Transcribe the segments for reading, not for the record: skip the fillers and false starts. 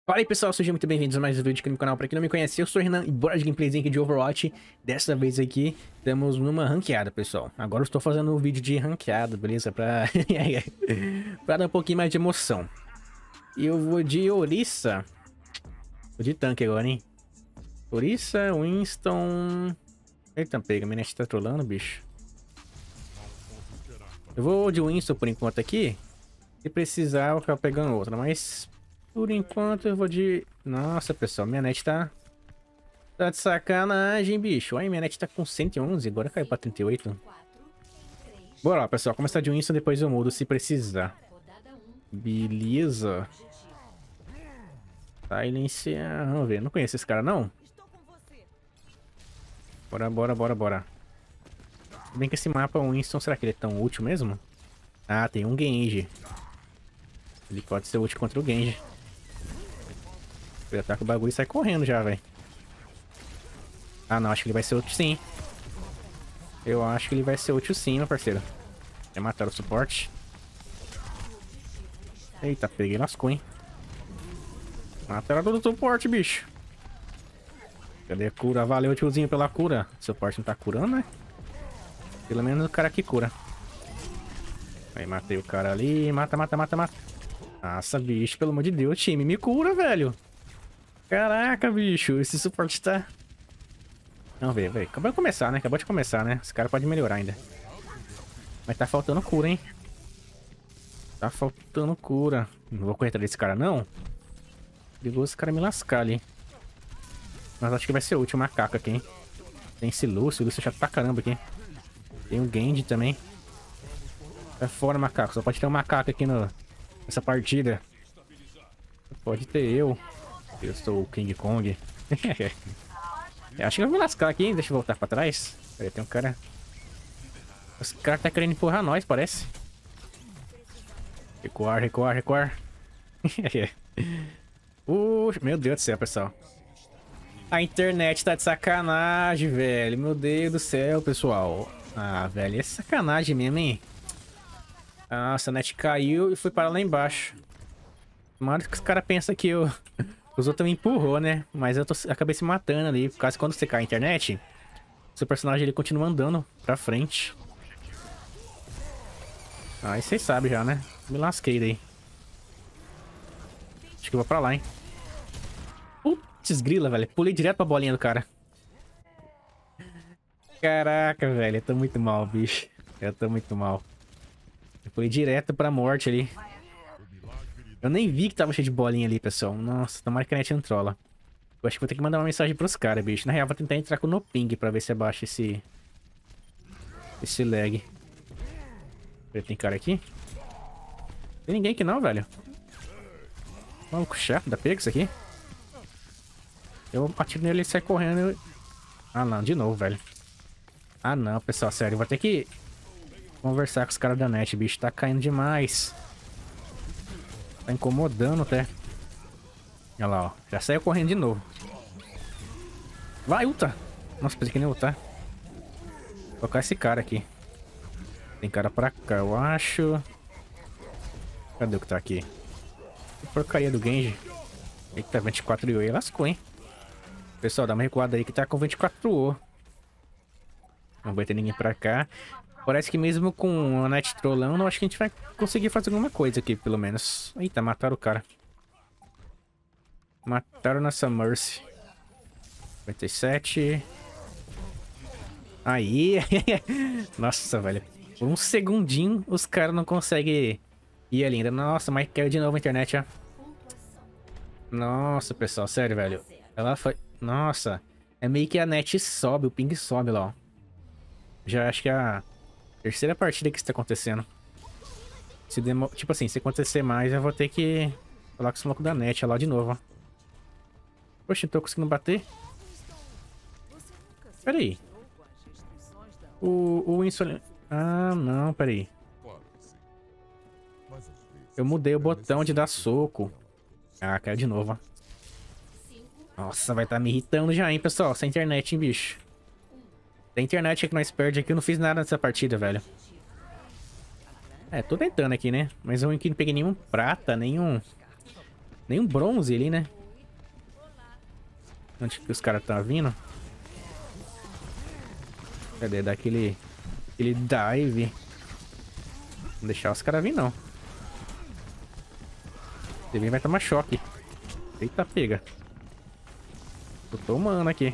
Fala aí pessoal, sejam muito bem-vindos a mais um vídeo aqui no canal. Pra quem não me conhece, eu sou o Renan e bora de gameplayzinho aqui de Overwatch. Dessa vez aqui, estamos numa ranqueada, pessoal. Agora eu estou fazendo um vídeo de ranqueada, beleza? Pra dar um pouquinho mais de emoção. E eu vou de Orisa. Vou de tanque agora, hein? Orisa, Winston... Eita, pega, minha net tá trolando, bicho. Eu vou de Winston por enquanto aqui. Se precisar, eu vou ficar pegando outra, mas... Por enquanto eu vou de... Nossa, pessoal, minha net tá de sacanagem, bicho. Olha, minha net tá com 111, agora caiu pra 38. Bora lá, pessoal. Começar de Winston, depois eu mudo se precisar. Beleza. Silence... Vamos ver, não conheço esse cara, não? Bora. Se bem que esse mapa, o Winston, será que ele é tão útil mesmo? Ah, tem um Genji. Ele pode ser útil contra o Genji. Ele ataca o bagulho e sai correndo já, velho. Ah, não. Acho que ele vai ser útil sim. Eu acho que ele vai ser útil sim, meu parceiro. Já mataram o suporte. Eita, peguei, lascou, hein. Mataram todo o suporte, bicho. Cadê a cura? Valeu, tiozinho, pela cura. O suporte não tá curando, né? Pelo menos o cara aqui cura. Aí, matei o cara ali. Mata. Nossa, bicho, pelo amor de Deus, time, me cura, velho. Caraca, bicho, esse suporte tá... Vamos ver, velho. Acabou de começar, né? Esse cara pode melhorar ainda. Mas tá faltando cura, hein? Tá faltando cura. Não vou correr atrás desse cara, não. Perigoso esse cara me lascar ali. Mas acho que vai ser útil o macaco aqui, hein? Tem esse Lúcio é chato pra caramba aqui. Tem o Genji também. Sai fora, macaco. Só pode ter um macaco aqui nessa partida. Pode ter eu. Eu sou o King Kong. Eu acho que eu vou me lascar aqui, hein? Deixa eu voltar pra trás. Peraí, tem um cara... Os caras tá querendo empurrar nós, parece. Recuar. Meu Deus do céu, pessoal. A internet tá de sacanagem, velho. Meu Deus do céu, pessoal. Ah, velho, é sacanagem mesmo, hein? Nossa, a net caiu e foi parar lá embaixo. Tomara que os caras pensam que eu... Os outros me empurrou, né? Mas eu acabei se matando ali. Por causa que quando você cai a internet, seu personagem ele continua andando pra frente. Aí vocês sabem já, né? Me lasquei daí. Acho que eu vou pra lá, hein? Putz, grila, velho. Pulei direto pra bolinha do cara. Caraca, velho. Eu tô muito mal, bicho. Eu tô muito mal. Eu fui direto pra morte ali. Eu nem vi que tava cheio de bolinha ali, pessoal. Nossa, tomara que a net não trola. Eu acho que vou ter que mandar uma mensagem pros caras, bicho. Na real, vou tentar entrar com o no ping pra ver se abaixa esse lag. Tem cara aqui? Tem ninguém aqui não, velho. Maluco chato, dá pega isso aqui. Eu atiro nele e sai correndo. Ah, não, de novo, velho. Ah, não, pessoal, sério. Eu vou ter que conversar com os caras da net, bicho. Tá caindo demais. Tá incomodando até. Olha lá, ó. Já saiu correndo de novo. Vai, ulta! Nossa, pensei que nem ultar. Vou colocar esse cara aqui. Tem cara pra cá, eu acho. Cadê o que tá aqui? Que porcaria do Genji. Eita, 24 O aí lascou, hein? Pessoal, dá uma recuada aí que tá com 24 O. Não vai ter ninguém pra cá. Parece que mesmo com a net trollando, eu acho que a gente vai conseguir fazer alguma coisa aqui, pelo menos. Eita, mataram o cara. Mataram nossa Mercy. 57. Aí. Nossa, velho. Por um segundinho, os caras não conseguem ir ali ainda. Nossa, mas caiu de novo a internet, ó. Nossa, pessoal, sério, velho. Ela foi... Nossa. É meio que a net sobe, o ping sobe lá, ó. Já acho que é a terceira partida que isso tá acontecendo. Tipo assim, se acontecer mais, eu vou ter que falar com esse louco da net lá de novo, ó. Poxa, não tô conseguindo bater. Pera aí. O Winston... Ah, não, pera aí. Eu mudei o botão de dar soco. Ah, caiu de novo, ó. Nossa, vai tá me irritando já, hein, pessoal. Essa internet, hein, bicho. Tem internet que nós perde aqui. Eu não fiz nada nessa partida, velho. É, tô tentando aqui, né? Mas eu aqui não peguei nenhum prata, nenhum bronze ali, né? Onde que os caras tá vindo? Cadê? Dá aquele dive. Não deixar os caras vir, não. Se vir, vai tomar choque. Eita, pega. Tô tomando aqui.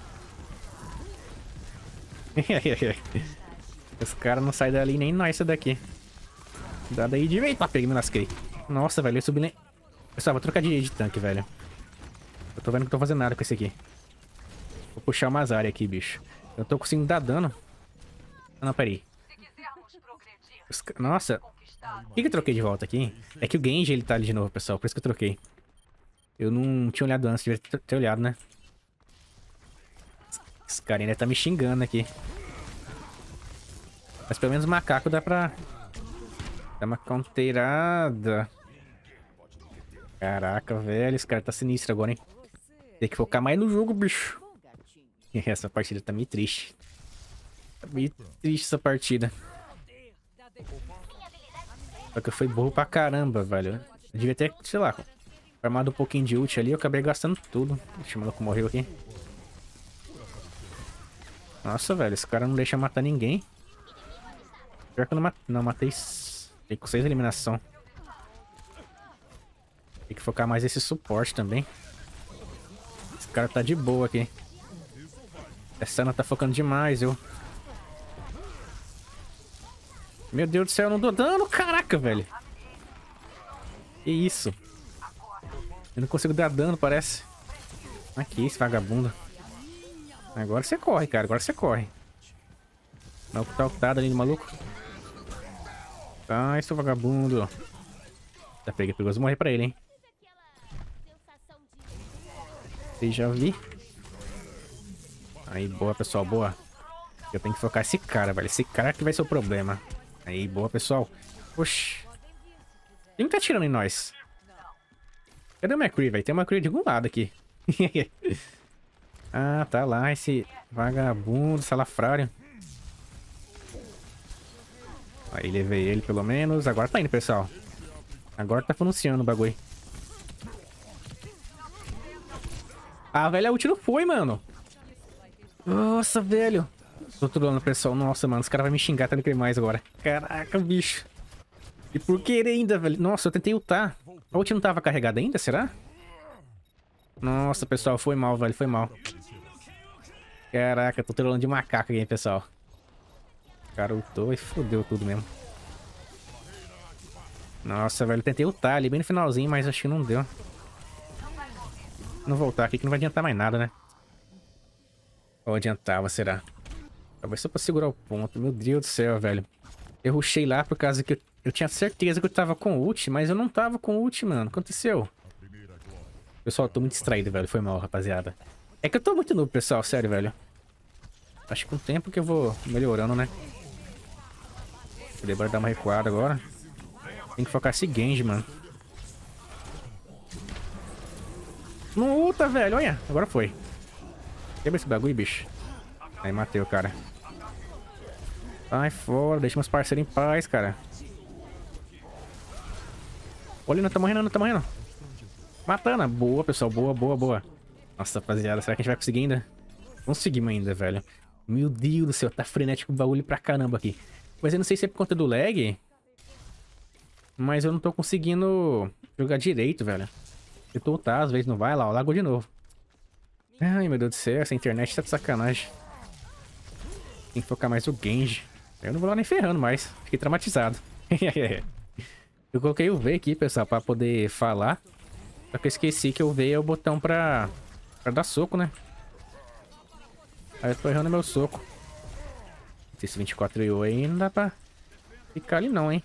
Os caras não saem dali nem nós daqui. Dá daí de... Eita, peguei, me lasquei. Nossa, velho, eu subi nem... Pessoal, vou trocar de tanque, velho. Eu tô vendo que não tô fazendo nada com esse aqui. Vou puxar umas áreas aqui, bicho. Eu tô conseguindo dar dano. Ah, não, peraí. Nossa. Por que eu troquei de volta aqui? É que o Genji, ele tá ali de novo, pessoal. Por isso que eu troquei. Eu não tinha olhado antes. Devia ter olhado, né? Esse cara ainda tá me xingando aqui. Mas pelo menos o macaco dá pra... Dá uma counterada. Caraca, velho. Esse cara tá sinistro agora, hein? Tem que focar mais no jogo, bicho. Essa partida tá meio triste. Tá meio triste essa partida. Só que eu fui burro pra caramba, velho. Eu devia ter, sei lá, armado um pouquinho de ult ali. Eu acabei gastando tudo. Deixa o maluco morreu aqui. Nossa, velho. Esse cara não deixa matar ninguém. Pior que eu não matei. Fiquei com 6 eliminação. Tem que focar mais esse suporte também. Esse cara tá de boa aqui. Essa Ana tá focando demais, eu. Meu Deus do céu, eu não dou dano, caraca, velho. Que isso? Eu não consigo dar dano, parece. Aqui, esse vagabundo. Agora você corre, cara, agora você corre. Não, tá ultado ali no maluco. Ai, seu vagabundo. Tá perigoso morrer pra ele, hein. Vocês já vi. Aí, boa, pessoal, boa. Eu tenho que focar esse cara, velho. Esse cara que vai ser o problema. Aí, boa, pessoal. Oxi. Quem tá atirando em nós? Cadê o McCree, velho? Tem uma McCree de algum lado aqui. Ah, tá lá esse vagabundo, salafrário. Aí, levei ele pelo menos. Agora tá indo, pessoal. Agora tá pronunciando o bagulho. Ah, velho, a ult não foi, mano. Nossa, velho. Tô trolando o pessoal. Nossa, mano, os caras vão me xingar, tá no que mais agora. Caraca, bicho. E por querer ainda, velho. Nossa, eu tentei ultar. A ult não tava carregada ainda, será? Nossa, pessoal, foi mal, velho, foi mal. Caraca, tô trolando de macaco aqui, pessoal. O cara ultou e fodeu tudo mesmo. Nossa, velho, tentei ultar ali bem no finalzinho, mas acho que não deu. Vou voltar aqui que não vai adiantar mais nada, né? Ou adiantava, será? Talvez só pra segurar o ponto. Meu Deus do céu, velho. Eu rushei lá por causa que eu tinha certeza que eu tava com ult, mas eu não tava com ult, mano. O que aconteceu? Pessoal, eu tô muito distraído, velho. Foi mal, rapaziada. É que eu tô muito noob, pessoal. Sério, velho. Acho que com o tempo que eu vou melhorando, né? Vou dar uma recuada agora. Tem que focar esse Genji, mano. Não ulta, velho. Olha, agora foi. Quebra esse bagulho, bicho. Aí, matei o cara. Sai fora. Deixa meus parceiros em paz, cara. Olha, não tá morrendo, não tá morrendo. Matando. Boa, pessoal. Boa, boa, boa. Nossa, rapaziada. Será que a gente vai conseguir ainda? Conseguimos ainda, velho. Meu Deus do céu. Tá frenético o bagulho pra caramba aqui. Mas eu não sei se é por conta do lag. Mas eu não tô conseguindo jogar direito, velho. Eu tô ultar, às vezes não vai lá, ó, lagou de novo. Ai, meu Deus do céu, essa internet tá de sacanagem. Tem que focar mais o Genji. Eu não vou lá nem ferrando mais, fiquei traumatizado. Eu coloquei o V aqui, pessoal, pra poder falar. Só que eu esqueci que o V é o botão pra dar soco, né? Aí eu tô errando meu soco. Esse 24 IO aí não dá pra ficar ali não, hein?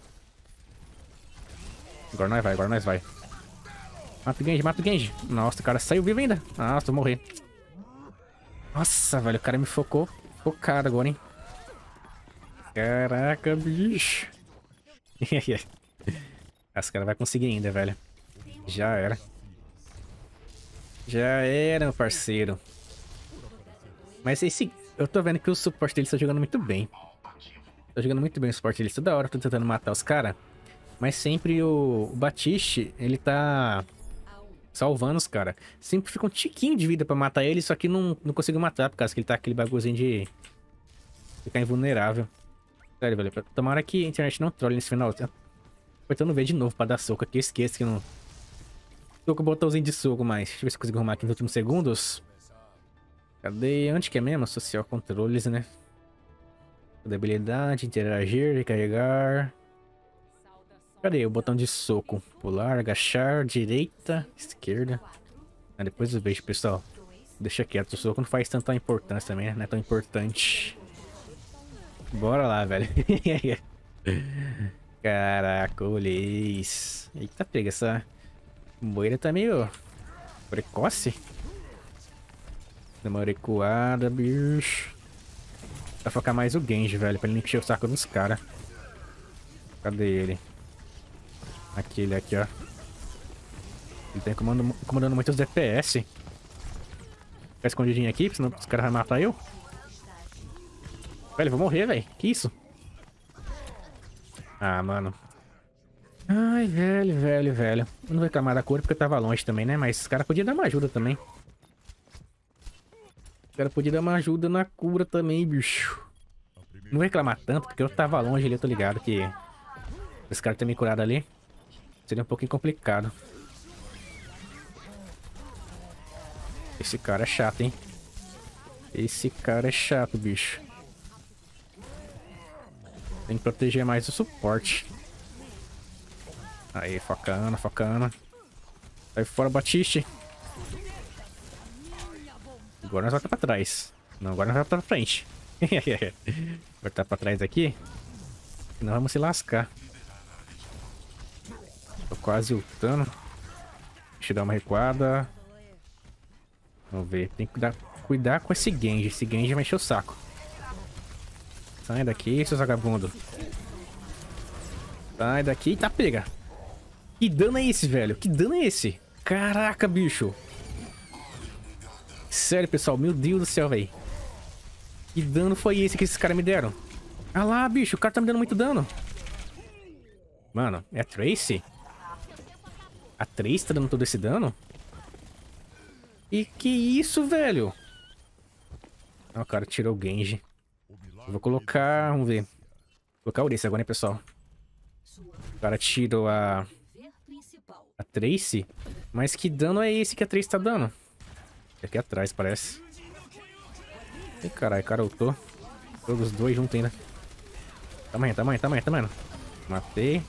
Agora nós vai, agora nós vai. Mata o Genji, mata o Genji. Nossa, o cara saiu vivo ainda. Nossa, vou morrer. Nossa, velho, o cara me focou. Focado agora, hein. Caraca, bicho. Esse cara vai conseguir ainda, velho. Já era. Já era, meu parceiro. Mas esse... Eu tô vendo que o suporte dele tá jogando muito bem. Tá jogando muito bem o suporte dele. Toda hora eu tô tentando matar os caras. Mas sempre o Batiste, ele tá salvando os cara. Sempre fica um tiquinho de vida pra matar ele, só que não consigo matar, por causa que ele tá aquele bagulhozinho de ficar invulnerável. Sério, velho, tomara que a internet não trole nesse final. Tô apertando V de novo pra dar soco aqui, eu esqueço que não... Tô com o botãozinho de soco, mas... Deixa eu ver se eu consigo arrumar aqui nos últimos segundos. Cadê? Onde que é mesmo? Social controles, né? Habilidade, interagir, recarregar... Cadê o botão de soco? Pular, agachar, direita, esquerda. Ah, depois eu vejo, pessoal. Deixa quieto, o soco não faz tanta importância também, né? Não é tão importante. Bora lá, velho. Caraca, olhês. Eita, pega, essa moira tá meio precoce. Dá uma recuada, bicho. Vai focar mais o Genji, velho, pra ele não encher o saco dos caras. Cadê ele? Aquele aqui, ó. Ele tá incomodando muito os DPS. Ficar escondidinho aqui, senão os caras vão matar eu. Velho, eu vou morrer, velho. Que isso? Ah, mano. Ai, velho. Eu não vou reclamar da cura porque eu tava longe também, né? Mas os caras podiam dar uma ajuda também. Os caras podiam dar uma ajuda na cura também, bicho. Não vou reclamar tanto porque eu tava longe ali, eu tô ligado que... Esse cara ter me curado ali seria um pouquinho complicado. Esse cara é chato, hein? Esse cara é chato, bicho. Tem que proteger mais o suporte. Aí, focando. Sai fora, Batiste. Agora nós vamos pra trás. Não, agora nós vamos pra frente. Voltar pra trás aqui. Senão vamos se lascar. Tô quase ultando. Deixa eu dar uma recuada. Vamos ver. Tem que cuidar com esse Genji. Esse Genji vai encher o saco. Sai daqui, seus vagabundos. Sai daqui. Tá, pega. Que dano é esse, velho? Que dano é esse? Caraca, bicho. Sério, pessoal. Meu Deus do céu, velho. Que dano foi esse que esses caras me deram? Ah lá, bicho. O cara tá me dando muito dano. Mano, é a Tracy? A Tracy tá dando todo esse dano? E que isso, velho? Ah, o cara tirou o Genji. Eu vou colocar... Vamos ver. Vou colocar o Urissa agora, né, pessoal? O cara tirou a Tracy. Mas que dano é esse que a Tracy tá dando? Aqui atrás, parece. Ih, caralho, cara, ultou. Todos os dois juntos ainda. Tamanho. Matei.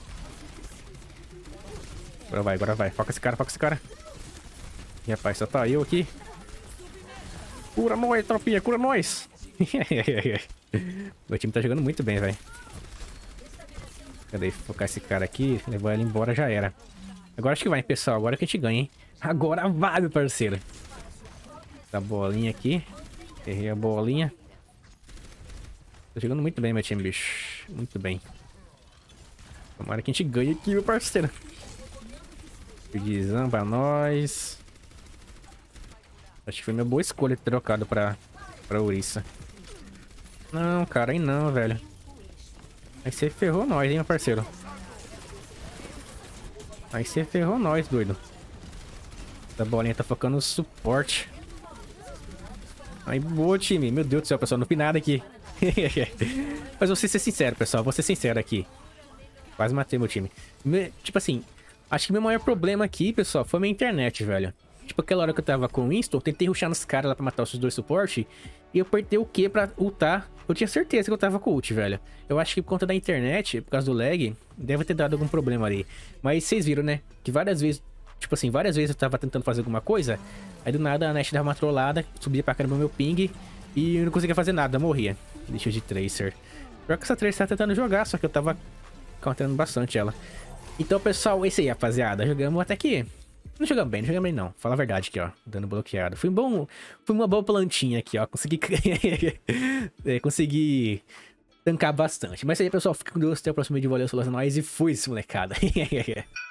Agora vai. Foca esse cara. Ih, rapaz, só tá eu aqui. Cura nós, tropinha, cura nós. Meu time tá jogando muito bem, velho. Cadê? Focar esse cara aqui, levar ele embora, já era. Agora acho que vai, pessoal. Agora que a gente ganha, hein? Agora vai, meu parceiro. Essa bolinha aqui. Errei a bolinha. Tá jogando muito bem, meu time, bicho. Muito bem. Tomara que a gente ganhe aqui, meu parceiro. Perdição pra nós. Acho que foi minha boa escolha ter trocado pra Urissa. Não, cara, aí não, velho. Aí você ferrou nós, hein, meu parceiro. Aí você ferrou nós, doido. Essa bolinha tá focando no suporte. Aí, boa, time. Meu Deus do céu, pessoal. Não vi nada aqui. Mas vou ser sincero, pessoal. Vou ser sincero aqui. Quase matei meu time. Tipo assim, acho que meu maior problema aqui, pessoal, foi minha internet, velho. Tipo, aquela hora que eu tava com o Winston, tentei rushar nos caras lá pra matar os dois suporte. E eu apertei o Q pra ultar. Eu tinha certeza que eu tava com ult, velho. Eu acho que por conta da internet, por causa do lag, deve ter dado algum problema ali. Mas vocês viram, né? Que várias vezes, tipo assim, várias vezes eu tava tentando fazer alguma coisa. Aí do nada a net dava uma trollada, subia pra caramba o meu ping. E eu não conseguia fazer nada, eu morria. Deixa de Tracer. Pior que essa Tracer tá tentando jogar, só que eu tava counterando bastante ela. Então, pessoal, esse aí, rapaziada. Jogamos até que... Não jogamos bem não. Fala a verdade aqui, ó. Dano bloqueado. Foi uma boa plantinha aqui, ó. Consegui... consegui tancar bastante. Mas é isso aí, pessoal. Fica com Deus. Até o próximo vídeo. Valeu, Solas Nós. E fui, molecada.